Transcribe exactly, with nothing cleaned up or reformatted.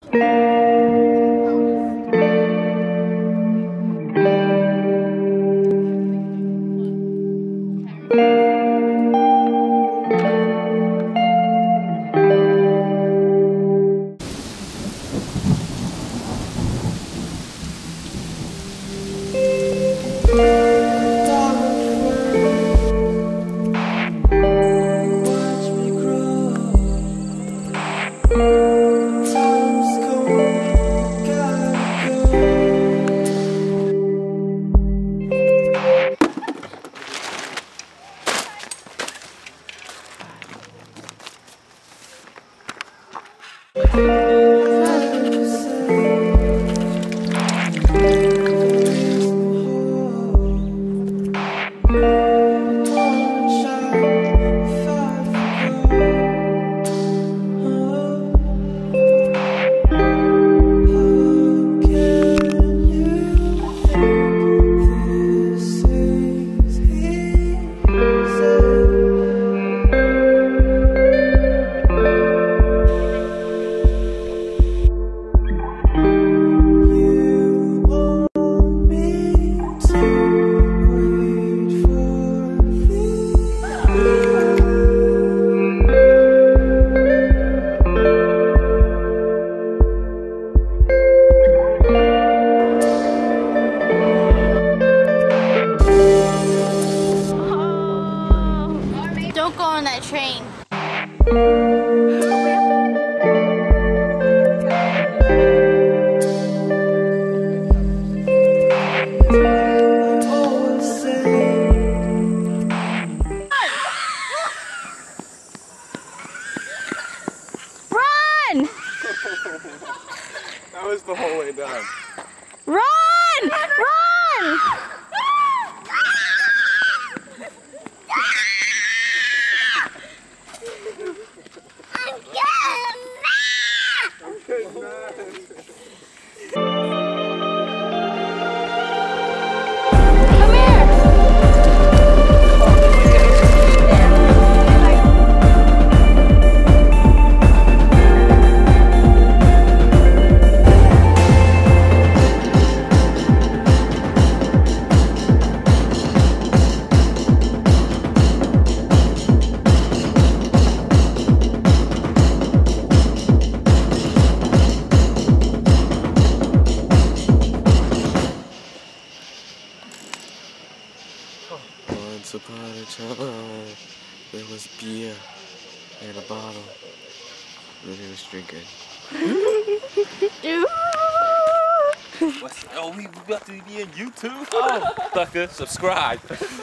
Don't go on that train. Run! That was the whole way down. Run! Run! Once upon a time, there was beer and a bottle, and he was drinking. What's, oh, we about to be on YouTube? Oh, sucker, subscribe.